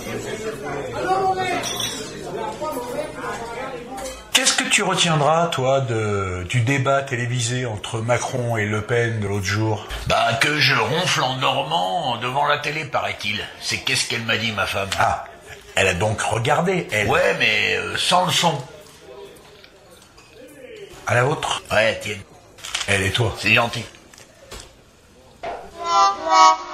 Qu'est-ce que tu retiendras, toi, du débat télévisé entre Macron et Le Pen de l'autre jour? Bah, que je ronfle en dormant devant la télé, paraît-il. C'est qu'est-ce qu'elle m'a dit, ma femme. Ah, elle a donc regardé, elle. Ouais, mais sans le son. À la vôtre? Ouais, tiens. Elle et toi. C'est gentil.